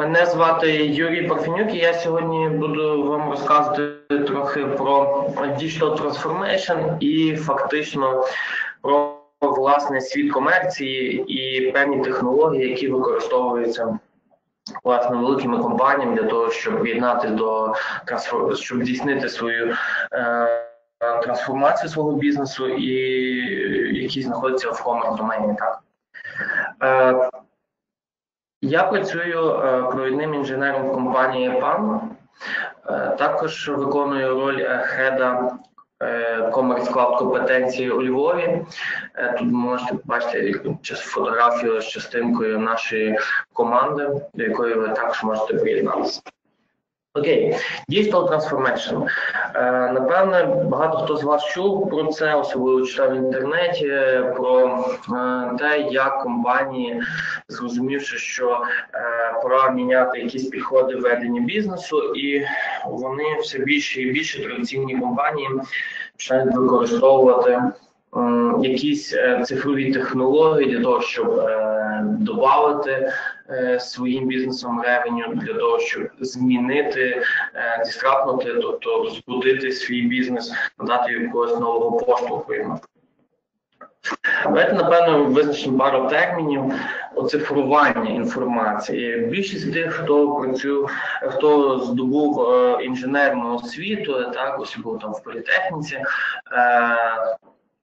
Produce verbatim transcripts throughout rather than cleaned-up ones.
Мене звати Юрій Парфенюк, і я сьогодні буду вам розказувати трохи про Digital Transformation і фактично про власне світ комерції і певні технології, які використовуються власне великими компаніями для того, щоб приєднати до щоб здійснити свою е, трансформацію свого бізнесу, і які знаходяться в комерс домені. Так? Е, Я працюю е, провідним інженером в компанії ПАМ, е, також виконую роль хеда е, Commerce Cloud компетенції у Львові. Е, тут можете побачити фотографію з частинкою нашої команди, до якої ви також можете приєднатися. Окей, Digital Transformation. Е, напевне, багато хто з вас чув про це, особливо читав в інтернеті, про е, те, як компанії, зрозумівши, що е, пора міняти якісь підходи ведення бізнесу, і вони все більше і більше традиційні компанії починають використовувати якісь цифрові технології для того, щоб е, додати е, своїм бізнесом ревеню, для того, щоб змінити, е, дистрапнути, тобто збудити свій бізнес, надати якогось нового поштовху. Давайте, напевно, визначимо пару термінів оцифрування інформації. Більшість тих, хто працює, хто здобув е, інженерну освіту, так, ось був там в політехніці, е,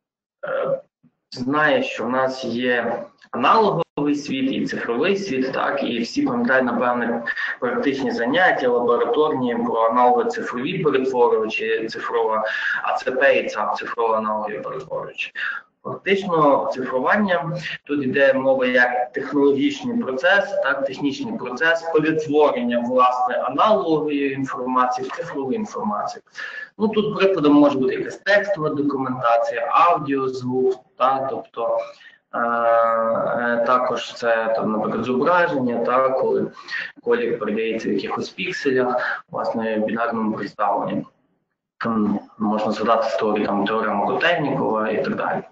знає, що в нас є аналоговий світ і цифровий світ, так, і всі пам'ятають, напевне, практичні заняття, лабораторні про аналого-цифрові перетворювачі, цифрова АЦП і ЦАП, цифрова аналогові перетворювачі. Фактично, цифрування, тут йде мова як технологічний процес, так, технічний процес перетворення, власне, аналогової інформації в цифрову інформацію. Ну, тут прикладом може бути якась текстова документація, аудіо, звук, так, тобто е також це, там, наприклад, зображення, так, коли колір передається в якихось пікселях, власне, в бінарному представленні. Можна згадати історію там теорему Котельнікова і так далі.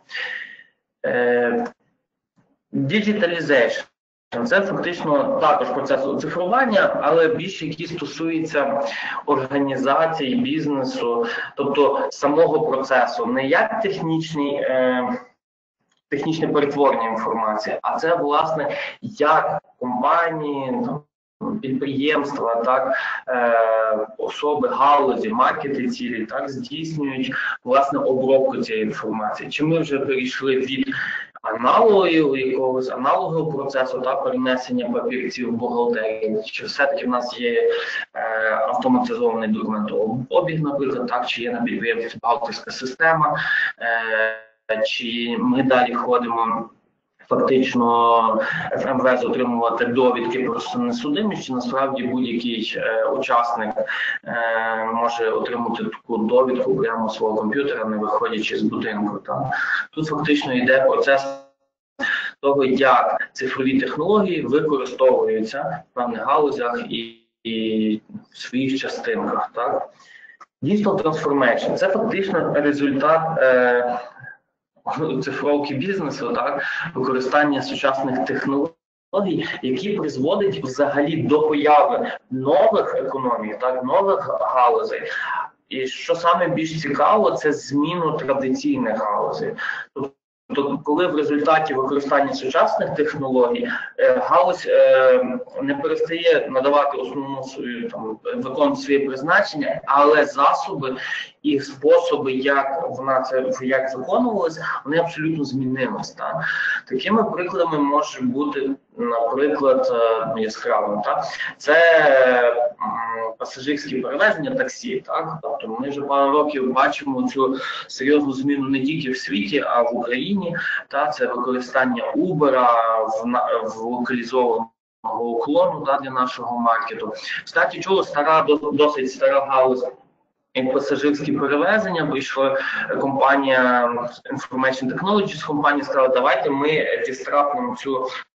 Digitalization – це фактично також процес оцифрування, але більше який стосується організації бізнесу, тобто самого процесу, не як технічний, е, технічне перетворення інформації, а це, власне, як компанії, підприємства, так, е, особи, галузі, маркети цілі, так, здійснюють, власне, обробку цієї інформації. Чи ми вже перейшли від аналогів, якогось аналогового процесу, так, перенесення папірців в бухгалтерії, чи все-таки в нас є е, автоматизований документообіг, наприклад, так, чи є на підприємстві бухгалтерська система, е, чи ми далі ходимо фактично в ем ве ес отримувати довідки про несудимість, чи насправді будь-який е, учасник е, може отримати таку довідку прямо з свого комп'ютера, не виходячи з будинку. Так. Тут фактично йде процес того, як цифрові технології використовуються в певних галузях і, і в своїх частинках. Так. Digital Transformation – це фактично результат е, цифровки бізнесу, так, використання сучасних технологій, які призводять взагалі до появи нових економік, так, нових галузей. І що саме більш цікаво, це зміну традиційних галузей. Тобто, коли в результаті використання сучасних технологій галузь е, не перестає надавати основну свою, там, виконувати своє призначення, але засоби і способи, як вона це як виконувалася, вони абсолютно змінилися. Так? Такими прикладами може бути, наприклад, яскравим, так? Це е, пасажирські перевезення таксі. Так? Тобто ми вже пару років бачимо цю серйозну зміну не тільки в світі, а в Україні. Так? Це використання Uber в, в локалізованому уклону, так, для нашого маркету. Кстати, чого стара, досить стара галузь, як пасажирські перевезення, прийшла компанія Information Technologies, компанія сказала, давайте ми дистрапнемо цю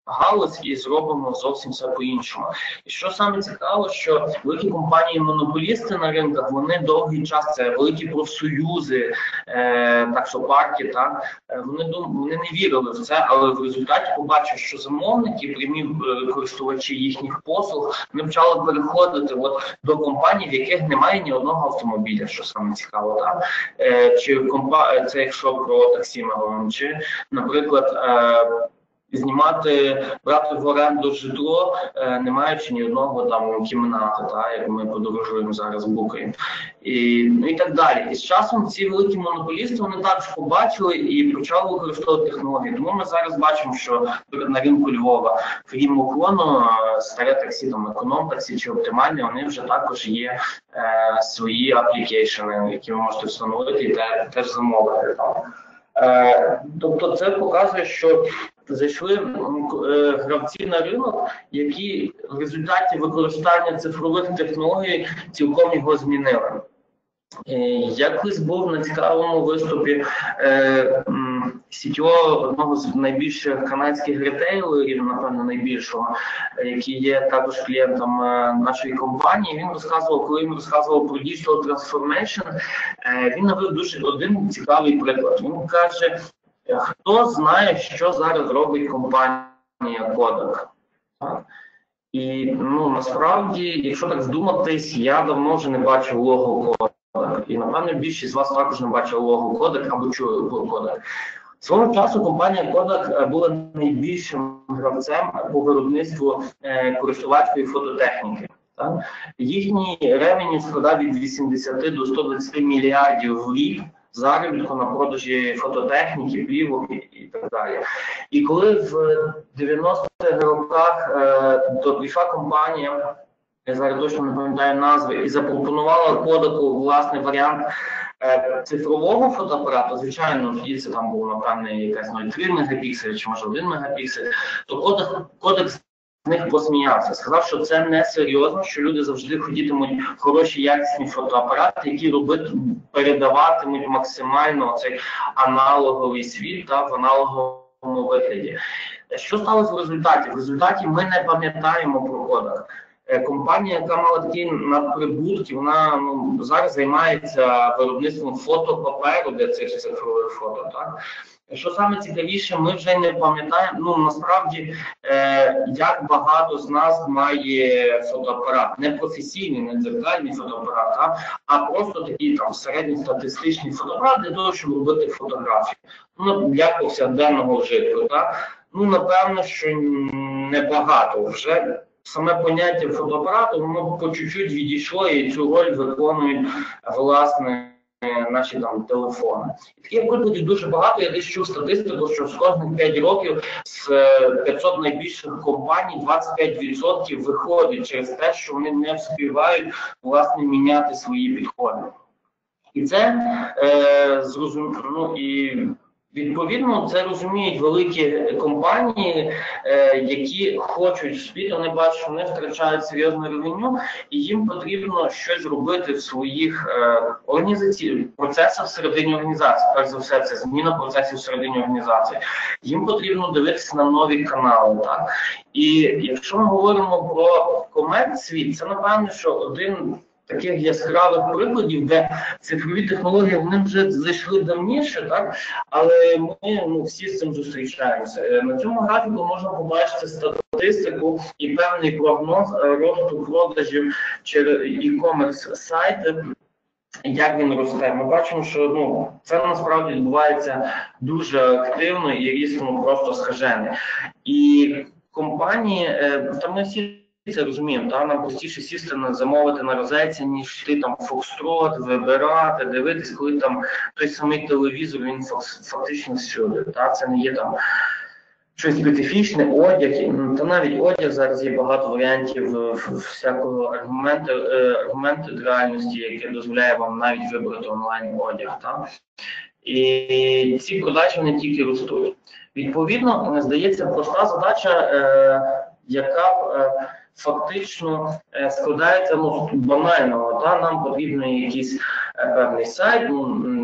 галузь і зробимо зовсім все по-іншому. І що саме цікаво, що великі компанії-монополісти на ринках, вони довгий час, це великі профсоюзи, е, таксопарки, так, вони, дум, вони не вірили в це, але в результаті побачив, що замовники, прямі користувачі їхніх послуг, вони почали переходити от, до компаній, в яких немає ні одного автомобіля, що саме цікаво, так? Е, чи компа... це якщо про таксі ми говоримо, чи, наприклад, е, знімати, брати в оренду житло, е, не маючи ні одного там кімнати, та, як ми подорожуємо зараз букаємо. І, ну, і так далі. І з часом ці великі монополісти, вони також побачили і почали використовувати технології. Тому ми зараз бачимо, що на ринку Львова фірму Уклону, старе таксі, там, економ-таксі чи оптимальні, вони вже також є е, свої аплікейшени, які ви можете встановити і те, теж замовити. Е, тобто це показує, що зайшли е, гравці на ринок, які в результаті використання цифрових технологій цілком його змінили. Е, я колись був на цікавому виступі е, сі ті о одного з найбільших канадських ретейлерів, напевно, найбільшого, який є також клієнтом е, нашої компанії. Він розказував, коли він розказував про Digital Transformation, е, він навів дуже один цікавий приклад. Він каже, хто знає, що зараз робить компанія Kodak? І ну, насправді, якщо так здуматись, я давно вже не бачив лого Kodak. І, напевно, більшість з вас також не бачила лого Kodak або чули про Kodak. Свого часу компанія Kodak була найбільшим гравцем по виробництву е, користувацької фототехніки. Так? Їхній ревеню складав від вісімдесяти до ста двадцяти мільярдів в рік заробітку на продажі фототехніки, плівок і, і так далі. І коли в дев'яностих роках е, то прийшла компанія, я зараз точно не пам'ятаю назви, і запропонувала Kodak власний варіант е, цифрового фотоапарату, звичайно, тоді це там був, напевне, якась нуль цілих три мегапікселя чи може один мегапіксель, то Kodak, Kodak з них посміявся, сказав, що це не серйозно, що люди завжди хотітимуть хороші якісні фотоапарати, які робити, передаватимуть максимально цей аналоговий світ та в аналоговому вигляді. Що сталося в результаті? В результаті ми не пам'ятаємо про Kodak. Компанія, яка мала такі надприбутки, вона ну, зараз займається виробництвом фотопаперу для цих цифрових фото. Так? Що саме цікавіше, ми вже не пам'ятаємо, ну насправді, е, як багато з нас має фотоапарат. Не професійний, не дзеркальний фотоапарат, а, а просто такий там середньостатистичний фотоапарат для того, щоб робити фотографії. Ну, для повсякденного вжитку. Так? Ну, напевно, що небагато вже. Саме поняття фотоапарату, воно по чуть-чуть відійшло, і цю роль виконують, власне, наші там телефони. І таких прикладів дуже багато. Я десь чув статистику, що з кожних п'ять років з п'ятсот найбільших компаній двадцять п'ять відсотків виходить через те, що вони не встигають, власне, міняти свої підходи. І це е, зрозуміло, ну, і відповідно, це розуміють великі компанії, е, які хочуть спіти, вони бачать, що вони втрачають серйозне ревеню, і їм потрібно щось робити в своїх е, організаційних процесах всередині організації. Перш за все, це зміна процесів всередині організації. Їм потрібно дивитися на нові канали. Так? І якщо ми говоримо про комерц-світ, це, напевно, що один таких яскравих прикладів, де цифрові технології, вони вже зайшли давніше, так? Але ми ну, всі з цим зустрічаємося. На цьому графіку можна побачити статистику і певний прогноз росту продажів через e-commerce сайти, як він росте. Ми бачимо, що ну, це насправді відбувається дуже активно і ріст ну, просто скажений. І компанії, там ми всі це розуміємо, та нам простіше сісти на замовити на розетці, ніж ти там фокстрот, вибирати, дивитись, коли там той самий телевізор, він фактично всюди. Та це не є там щось специфічне, одяг, та навіть одяг зараз є багато варіантів всякого аргументу, аргументу реальності, яке дозволяє вам навіть вибрати онлайн одяг. Та? І ці продажі не тільки ростуть. Відповідно, здається, проста задача, е, яка е, фактично складається ну, банального, та нам потрібен якийсь певний сайт, ну,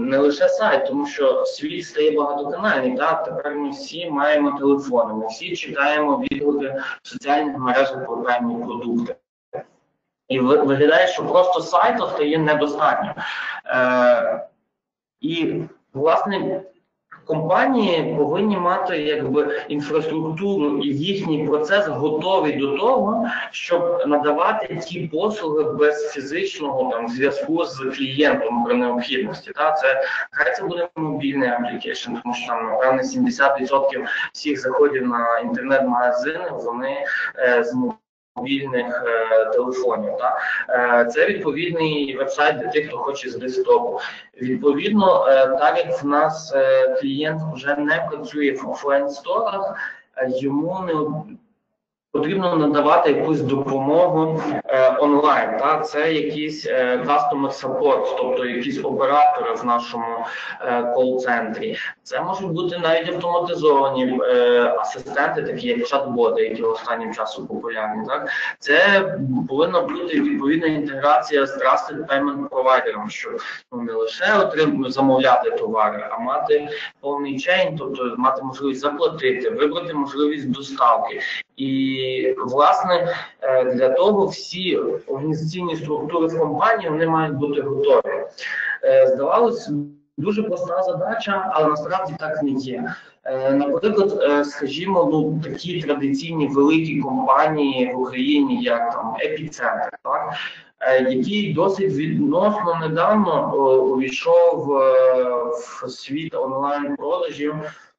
не лише сайт, тому що світ стає багатоканальний. Так? Тепер ми всі маємо телефони, ми всі читаємо відгуки в соціальних мережах про певні продукти. І виглядає, що просто сайту стає недостатньо. Е, і, власне, компанії повинні мати якби інфраструктуру і їхній процес готовий до того, щоб надавати ті послуги без фізичного там зв'язку з клієнтом при необхідності. Та це хай це буде мобільний аплікейшн, тому що там напевне сімдесят відсотків всіх заходів на інтернет-магазини вони е, з мобільних е, телефонів. Так? Е, це відповідний веб-сайт для тих, хто хоче з десктопу. Відповідно, е, так як в нас е, клієнт вже не працює в офлайн-сторах, е, йому не потрібно надавати якусь допомогу е, онлайн. Так? Це якийсь е, customer support, тобто якісь оператори в нашому е, кол-центрі. Це можуть бути навіть автоматизовані е, асистенти, такі як чат-боти, які останнім часом популярні. Так? Це повинна бути відповідна інтеграція з Trusted Payment Provider, щоб ну, не лише отрим... замовляти товари, а мати повний чейн, тобто мати можливість заплатити, вибрати можливість доставки. І, власне, для того всі організаційні структури в компанії вони мають бути готові. Здавалось, дуже проста задача, але насправді так не є. Наприклад, скажімо, ну, такі традиційні великі компанії в Україні, як там Епіцентр, так? Який досить відносно недавно увійшов в світ онлайн-продажів,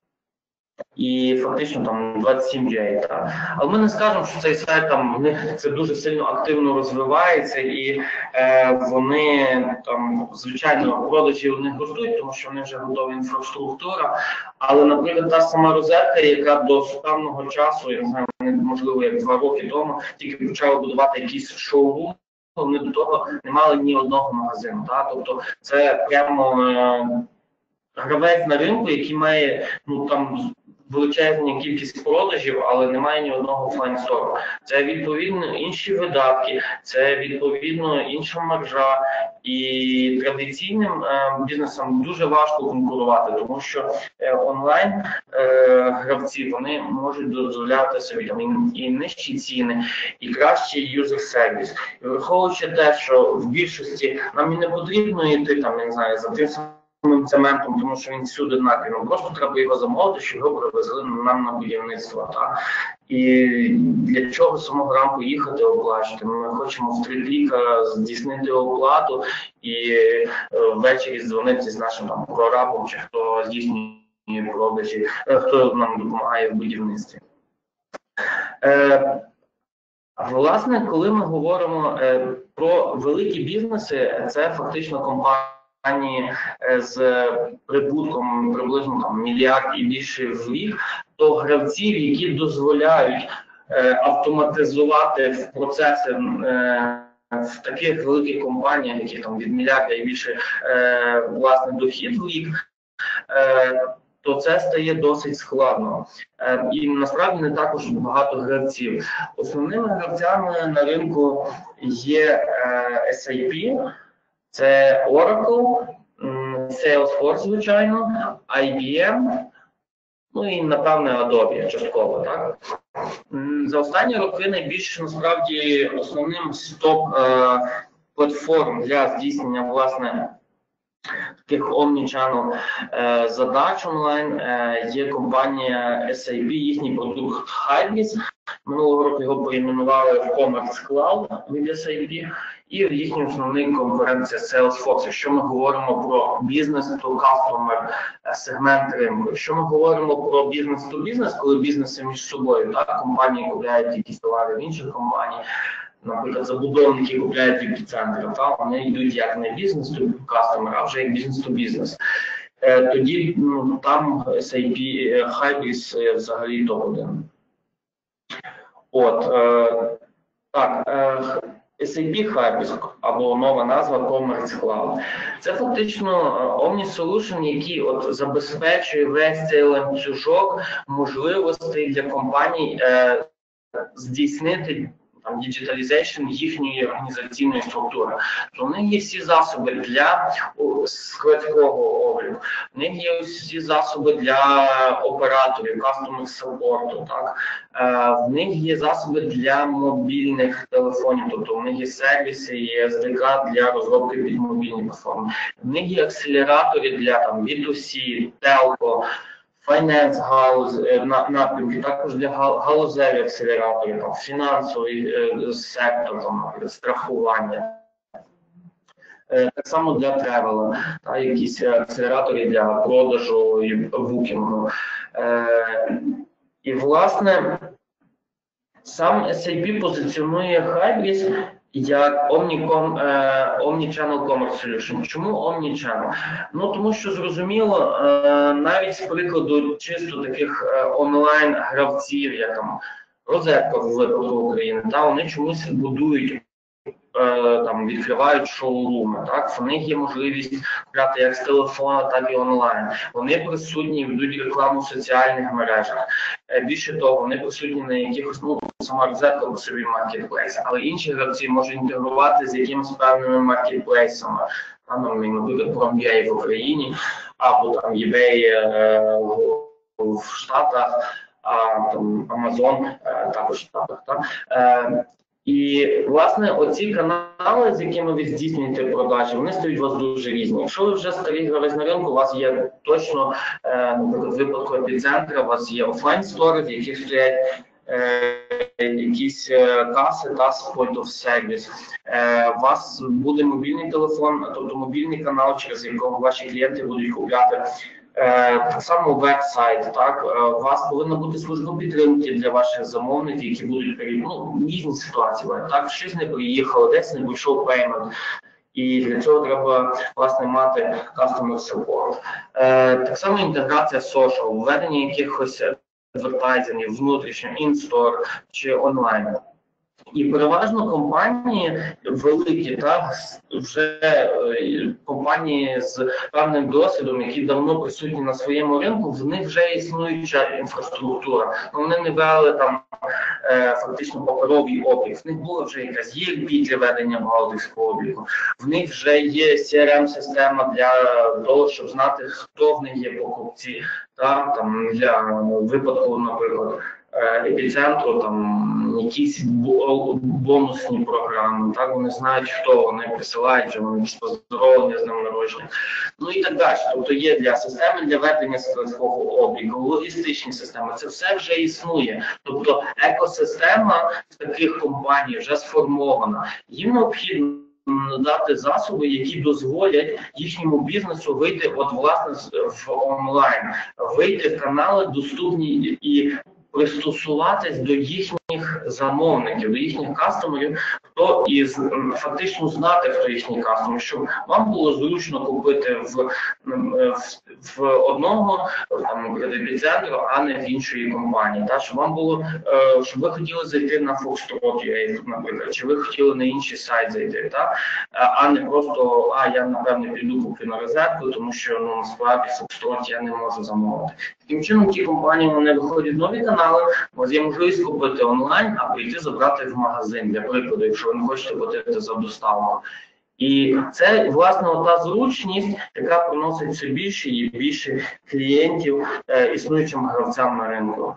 і фактично там двадцять сім джей. Так. Але ми не скажемо, що цей сайт там в них це дуже сильно активно розвивається, і е, вони там, звичайно, продажі у них ростуть, тому що вони вже готова інфраструктура. Але, наприклад, та сама розетка, яка до останнього часу, я не знаю, можливо, як два роки тому, тільки почала будувати якийсь шоурум, вони до того не мали ні одного магазину. Так. Тобто це прямо е, гравець на ринку, який має, ну там, величезна кількість продажів, але немає ні одного офлайн-стору. Це відповідно інші видатки, це відповідно інша маржа, і традиційним е, бізнесам дуже важко конкурувати, тому що е, онлайн е, гравці вони можуть дозволяти собі там, і, і нижчі ціни, і кращий юзер-сервіс. І враховуючи те, що в більшості нам і не потрібно йти там, я не знаю, за тим цементом, тому що він всюди накрив. Просто треба його замовити, щоб його привезли нам на будівництво. Так? І для чого самого ранку їхати оплачувати? Ми хочемо в три кліка здійснити оплату і е, ввечері дзвонити з нашим там прорабом, чи хто здійснює продажі, е, хто нам допомагає в будівництві. Е, власне, коли ми говоримо е, про великі бізнеси, це фактично компанія з прибутком приблизно там мільярд і більше в рік, то гравців, які дозволяють е, автоматизувати процеси е, в таких великих компаніях, які там від мільярда і більше е, власне дохід в рік, е, то це стає досить складно. Е, і насправді не також багато гравців. Основними гравцями на ринку є е, ес ей пі, це Oracle, Salesforce, звичайно, ай бі ем, ну і, напевне, Adobe частково, так? За останні роки найбільше, насправді, основним стоп-платформ для здійснення, власне, таких omni-channel е, задач онлайн е, є компанія ес ей пі, їхній продукт Hybris. Минулого року його перейменували в Commerce Cloud від ес ей пі, і їхній основний конкурент це Salesforce. Якщо ми говоримо про бізнес-то-кастомер сегмент ринку, якщо ми говоримо про бізнес-то-бізнес, коли бізнеси між собою, так, компанії купляють якісь товари в інших компаній, наприклад, забудовники купляють епіцентри, та вони йдуть як не бізнес-то-кастомер, а вже як бізнес-то-бізнес. Тоді ну, там ес ей пі Hybris взагалі топ один. От, е, так, е, ес ей пі Hybris, або нова назва Commerce Cloud. Це фактично Omni Solution, який от забезпечує весь цей ланцюжок можливостей для компаній е, здійснити там digitalization їхньої організаційної структури, то в них є всі засоби для складського обліку, в них є всі засоби для операторів, customer support, так? В них є засоби для мобільних телефонів, тобто в них є сервіси, є ес ді кей для розробки під мобільні платформи, в них є акселератори для там бі ту сі, телко, файненс галуз, напрямки, також для галузеві акселератори, там, фінансовий е, сектор, там, наприклад, страхування. Е, так само для тревела, та, якісь акселератори для продажу і букінгу. Е, і, власне, сам ес ей пі позиціонує Hybris як Omnicom, е, Omnichannel Commerce Solution. Чому Omnichannel? Ну, тому що, зрозуміло, е, навіть з прикладу чисто таких е, онлайн-гравців, як там Розетка в випадку України, та, вони чомусь будують, е, там, відкривають шоуруми, так, в них є можливість купляти як з телефона, так і онлайн. Вони присутні, ведуть рекламу в соціальних мережах. Е, більше того, вони присутні на якихось, ну, сама Розетка по собі маркетплейс, але інші гравці можуть інтегрувати з якимись певними маркетплейсами, там, наприклад, Prom.ua в Україні, або там eBay е, в, в Штатах, а там Amazon е, також в Штатах. Так? Е, І, власне, оці канали, з якими ви здійснюєте продажі, вони стають у вас дуже різні. Якщо ви вже старий гравець на ринку, у вас є точно, е, наприклад, в випадку епіцентра, у вас є офлайн-стори, в яких стоять е, якісь каси та point of service. Е, у вас буде мобільний телефон, тобто мобільний канал, через якого ваші клієнти будуть купляти. Так само веб-сайт, так, у вас повинна бути служба підтримки для ваших замовників, які будуть ну, різні ситуації. Так, щось не приїхало, десь не прийшов пеймент. І для цього треба, власне, мати customer support. Так само інтеграція social, введення якихось адвертайзингів, внутрішньо, in-store чи онлайн. І переважно компанії великі, так, вже е, компанії з певним досвідом, які давно присутні на своєму ринку, в них вже існуюча інфраструктура. Вони не вели там е, фактично паперовий облік. В них була вже якась і ел пі для ведення бухгалтерського обліку. В них вже є сі ар ем-система для того, щоб знати, хто в них є покупці, так, там, для випадку, наприклад, епіцентру, там якісь бонусні програми, так, вони знають, хто вони присилають, чи вони поздоровлення з ним народження, ну і так далі. Тобто є для системи для ведення складського обліку, логістичні системи, це все вже існує. Тобто екосистема таких компаній вже сформована. Їм необхідно надати засоби, які дозволять їхньому бізнесу вийти от, власне, в онлайн, вийти в канали доступні і пристосуватись до їхніх замовників, до їхніх кастомерів, хто і фактично знати, хто їхній кастомер, щоб вам було зручно купити в, в, в одного там епіцентру, а не в іншої компанії. Так? Щоб вам було, щоб ви хотіли зайти на Foxtrot, наприклад, чи ви хотіли на інший сайт зайти, так? А не просто, а я, напевне, піду куплю на розетку, тому що, ну, насправді, Foxtrot я не можу замовити. Таким чином, ті компанії, вони виходять в нові канали, у вас є можливість купити онлайн, а прийти забрати в магазин, для прикладу, якщо ви не хочете платити за доставку. І це, власне, та зручність, яка приносить все більше і більше клієнтів е, існуючим гравцям на ринку.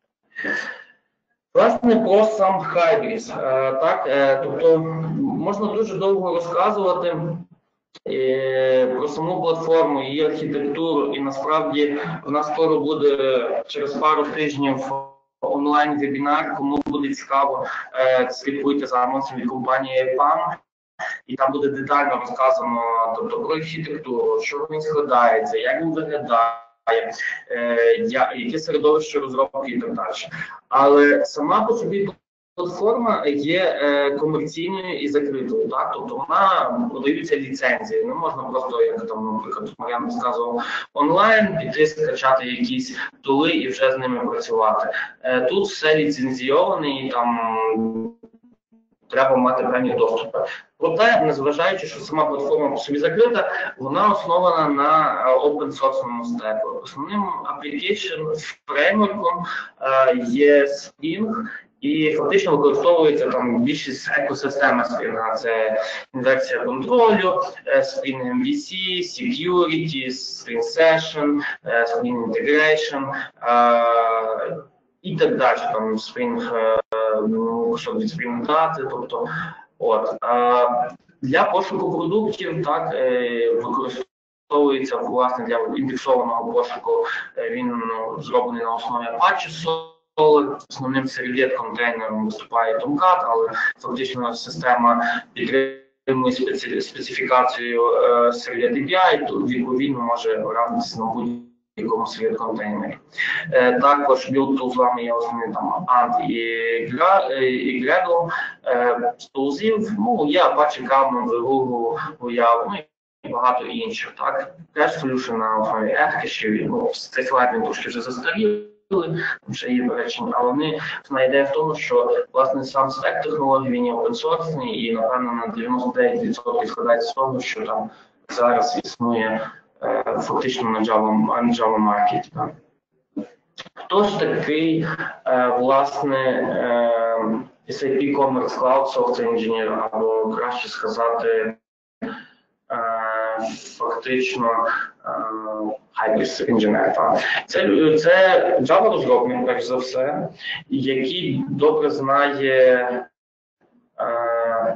Власне, про сам Hybris. Е, так, е, тобто, можна дуже довго розказувати про саму платформу, її архітектуру, і насправді в нас скоро буде через пару тижнів онлайн-вебінар, кому буде цікаво, слідкуйте за анонсом від компанії ай пам, і там буде детально розказано, тобто, про архітектуру, що він складається, як він виглядає, яке середовище розробки і так далі. Але сама по собі платформа є е, комерційною і закритою, так? Тобто вона подаються ліцензії. Не можна просто, як там, наприклад, Мар'ян сказав, онлайн піти, скачати якісь тули і вже з ними працювати. Е, тут все ліцензійоване і там треба мати певні доступи. Проте, незважаючи, що сама платформа по собі закрита, вона основана на open-source стеку. Основним application фреймворком є Spring І фактично використовується там більшість екосистеми Spring. Це інверсія контролю, Spring ем ві сі, Security, Spring Session, Spring Integration і так далі. Там Spring, кусок від Spring дати. Тобто, от. Для пошуку продуктів так використовується власне для індексованого пошуку. Він ну, зроблений на основі Apache. Основним сервлет-контейнером виступає Tomcat, але фактично система підтримує спеці... специфікацію е, сервлет ей пі ай, то відповідно може ранитися на будь-якому сервлет-контейнері. Е, також build-тулзами є основні там Ant і, і Gradle. Е, з тулзів, ну, є Apache Commons, Google, Voyav, ну і багато інших. Так? Cache Solution на основі Etcache, ну, цей слайд він трошки вже застарів. Вже є перечень, але вони основна ідея в тому, що власне сам спектр технологій він є опенсорсний і напевно на дев'яносто дев'ять відсотків складається з того, що там зараз існує е, фактично на Java, на Java Market. Так. Хто ж такий е, власне е, ес ей пі Commerce Cloud Software Engineer, або краще сказати е, фактично Hybris Engineer. Це, це Java-розробник, перш за все, який добре знає uh,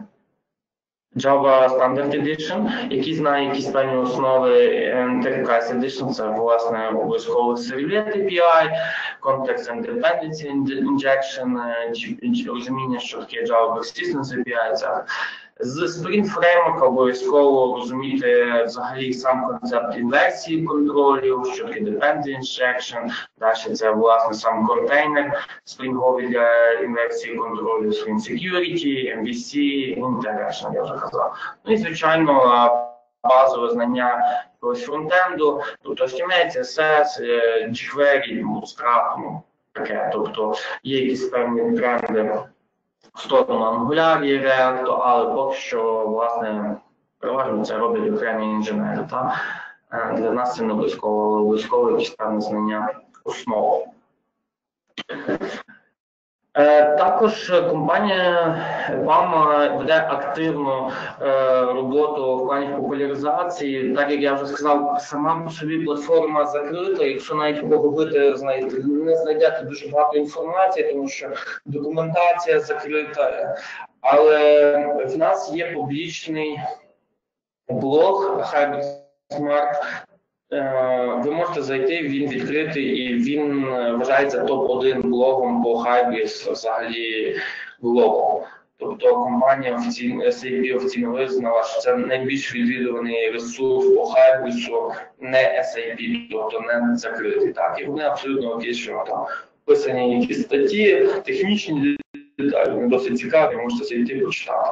Java Standard Edition, який знає якісь певні основи Enterprise Edition, це, власне, обов'язково сервлет ей пі ай, Context and Dependency Injection, розуміння, що таке Java Persistence ей пі ай, це з Spring Framework обов'язково розуміти взагалі сам концепт інверсії контролів, що таке Dependency Injection, далі це власне сам контейнер спрінговий для інверсії контролю, Spring Security, ем ві сі, Integration, я вже казав. Ну і звичайно базове знання якогось фронтенду, тобто ейч ті ем ель, сі ес ес, jQuery, Bootstrap, ну таке, тобто є якісь певні тренди в сторону Angular і React, але поки що, власне, переважно це роблять окремі інженери. Та? Для нас це не обов'язково, обов'язково якісь певне знання основ. Також компанія ПАМ веде активну роботу в плані популяризації. Так як я вже сказав, сама по собі платформа закрита, якщо навіть погуглити, не знайдете дуже багато інформації, тому що документація закрита. Але в нас є публічний блог Hybris Smart. Ви можете зайти, він відкритий і він вважається топ один блогом по Hybris взагалі глобал. Тобто компанія ес ей пі офіційно визнала, що це найбільш відвідуваний ресурс по Hybris, не ес ей пі, тобто не закритий. Так. І вони абсолютно окей, що там писані якісь статті, технічні деталі, вони досить цікаві, можете зайти і почитати.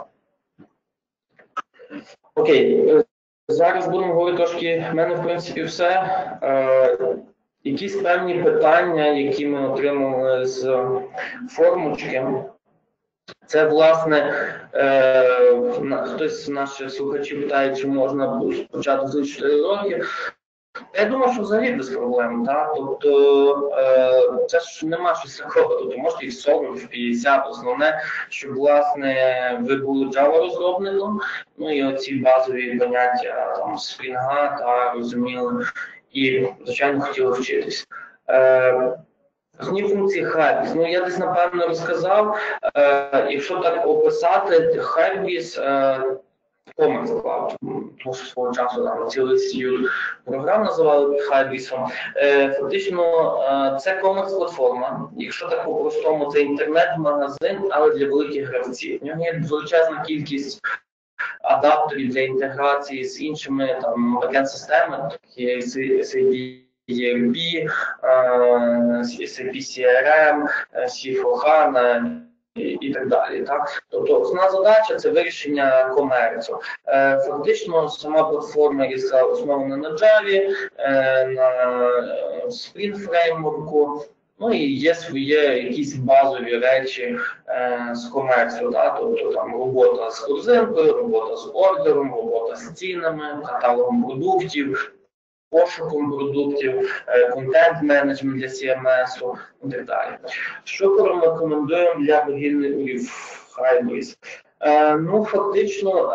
Окей. Зараз будемо говорити трошки, в мене в принципі все. Е, якісь певні питання, які ми отримали з формочки. Це, власне, е, хтось з наших слухачів питає, чи можна почати з чотири роки. Я думаю, що взагалі без проблем, так? Тобто е, це ж нема щось такого, тобто можете і сорок, і п'ятдесят, основне, щоб, власне, ви були Java-розробником, ну і оці базові поняття там Spring, та розуміли, і, звичайно, хотіли вчитись. Е, Основні функції Hybris, ну я десь, напевно, розказав, е, якщо так описати, Hybris, е, Commerce Cloud, тому що свого часу там цілий стіль програм називали Hybris. Е, фактично, е, це комерс-платформа, якщо так по-простому, це інтернет-магазин, але для великих гравців. В нього є величезна кількість адаптерів для інтеграції з іншими там бекенд-системами, такі як ес ей пі і ар пі, ес ей пі сі ар ем, сі фор HANA, І, і так далі. Так? Тобто основна задача – це вирішення комерцію. Е, фактично сама платформа є основана на Java, е, на Spring Framework, ну і є свої якісь базові речі е, з комерцією, да? Тобто там робота з корзинкою, робота з ордером, робота з цінами, каталогом продуктів, пошуком продуктів, контент-менеджмент для сі ем ес і так далі. Що порекомендуємо для вугільників Hybris? Ну, фактично,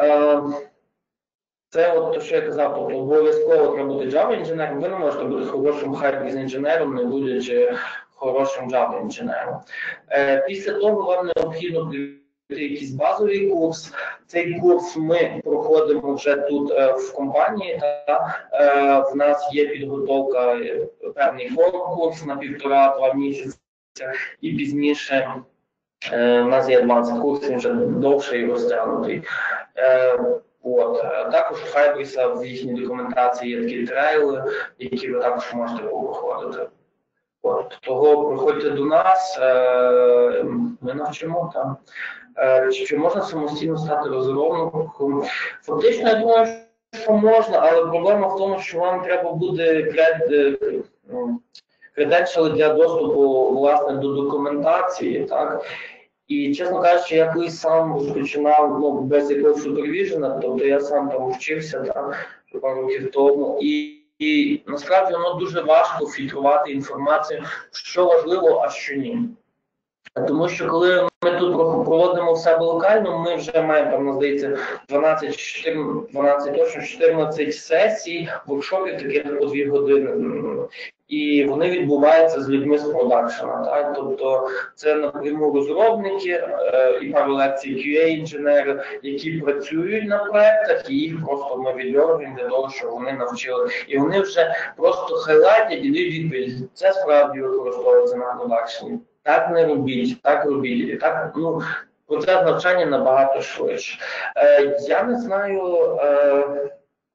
це от те, що я казав, тобто обов'язково треба бути Java-інженером, ви не можете бути хорошим Hybris-інженером, не будучи хорошим Java-інженером. Після того вам необхідно якийсь базовий курс. Цей курс ми проходимо вже тут в компанії. Та, в нас є підготовка, певний форум-курс на півтора-два місяці, і пізніше у нас є двадцять курсів, він вже довший і розтягнутий. От. Також в Hybris в їхній документації є такі трейли, які ви також можете проходити. От. Того приходьте до нас, ми навчимо там. Чи можна самостійно стати розробником? Фактично, я думаю, що можна, але проблема в тому, що вам треба буде креденшали для доступу, власне, до документації, так? І, чесно кажучи, я колись сам розпочинав, ну, без якогось супервіжена, тобто я сам там вчився, так, пару років тому, і, і насправді воно дуже важко фільтрувати інформацію, що важливо, а що ні. Тому що коли ми тут проводимо в себе локально, ми вже маємо, там, здається, дванадцять, чотирнадцять, дванадцять, точно чотирнадцять сесій, воркшопів таких по дві години. І вони відбуваються з людьми з продакшена. Так? Тобто це напряму розробники е, і пару лекцій кью ей-інженери, які працюють на проєктах, і їх просто ми віддергуємо для того, щоб вони навчили. І вони вже просто хайлайтять і дають відповідь. Це справді використовується на продакшені. Так не робіть, так робіть. І так, ну, процес навчання набагато швидше. Е, я не знаю, е,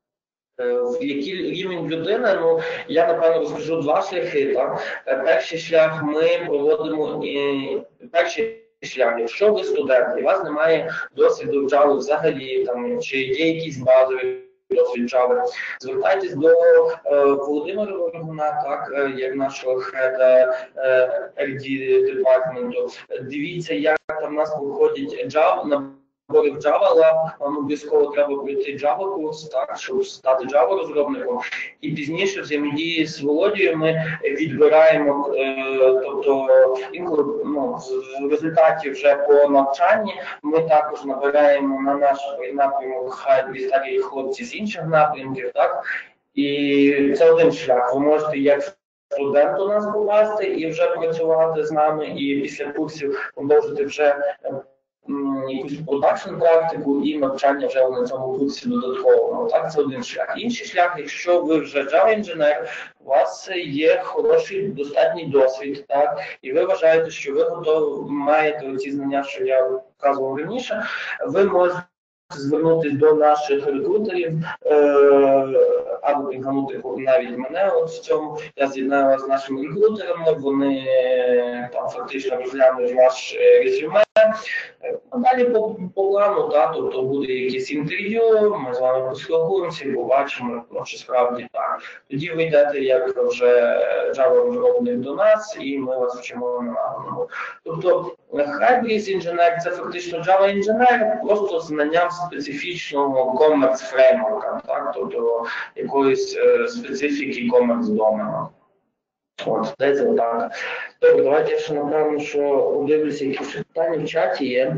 в який рівень людини, ну, я, напевно, розкажу два шляхи. Так? Перший шлях ми проводимо, і, перший шлях, якщо ви студент, і у вас немає досвіду в Java взагалі, там, чи є якісь базові досвід Java, звертайтесь до е, Володимира Ворогуна, так, е, як нашого хеда е, ар ді департменту. Дивіться, як там в нас виходять Java, набори в Java Lab, вам обов'язково треба пройти Java курс, так, щоб стати Java розробником. І пізніше взаємодії з Володією ми відбираємо, е, тобто інколи, ну, в результаті вже по навчанні ми також набираємо на наш напрямок Hybris, так і хлопці з інших напрямків, так. І це один шлях. Ви можете як студент у нас попасти і вже працювати з нами, і після курсів продовжити вже якусь продакшн практику і навчання вже на цьому курсі додатково. Так, це один шлях. Інший шлях, якщо ви вже Java-інженер, у вас є хороший достатній досвід, так, і ви вважаєте, що ви готові, маєте ці знання, що я вказував раніше, ви можете звернутися до наших рекрутерів, е, або підганути навіть мене от в цьому. Я з'єднаю вас з нашими рекрутерами, вони там фактично розглянуть ваш резюме. А далі по, по плану, да, тобто буде якесь інтерв'ю, ми з вами поспілкуємося і побачимо, ну, чи справді так. Тоді ви йдете як вже Java-розробник до нас, і ми вас вчимо на. Тобто Hybris-інженер – це фактично Java-інженер, просто з знанням специфічного commerce фреймворка, так, тобто якоїсь е, специфіки commerce домена. От, десь отак. Добре, давайте я ще, напевно, що подивлюся, які питання в чаті є.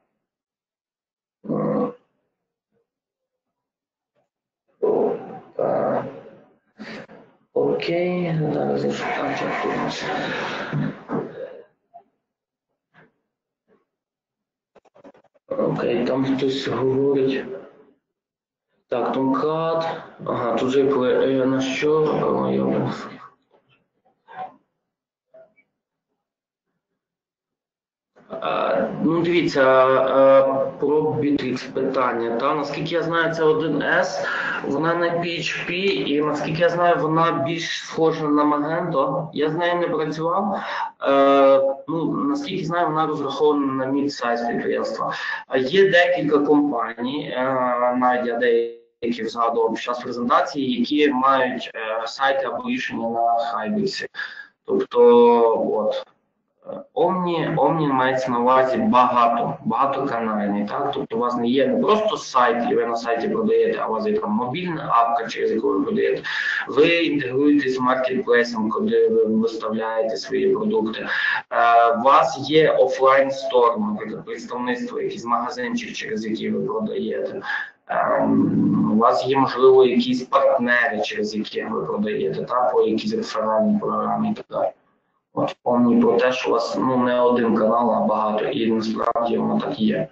Окей, зараз я шукаю чат у нас. Окей, там хтось говорить. Так, Tomcat. Ага, тут же на що? Ну, дивіться, про Bittrex питання. Та, наскільки я знаю, це один ес, вона на пі ейч пі, і наскільки я знаю, вона більш схожа на Magento. Я з нею не працював. Е, ну, наскільки знаю, вона розрахована на мід-сайз підприємства. Є декілька компаній, е, навіть я деяких згадував під час презентації, які мають е, сайти або рішення на Hybris. Тобто, от. Омні, Омні мається на увазі багато, багатоканальний, так? Тобто у вас не є не просто сайт, і ви на сайті продаєте, а у вас є там мобільна апка, через яку ви продаєте. Ви інтегруєтесь з маркетплейсом, куди ви виставляєте свої продукти. Е, у вас є офлайн-стор, наприклад, представництво, якийсь магазинчик, через який ви продаєте. У вас є, можливо, якісь партнери, через які ви продаєте, та, по якійсь реферальній програмі і так далі. От, помні про те, що у вас ну, не один канал, а багато, і насправді воно так є.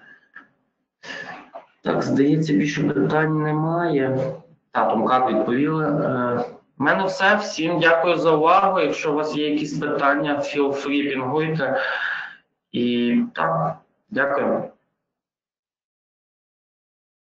Так, здається, більше питань немає. Так, Томкат відповіли. Е, У мене все. Всім дякую за увагу. Якщо у вас є якісь питання, feel free, пінгуйте. І так, дякую.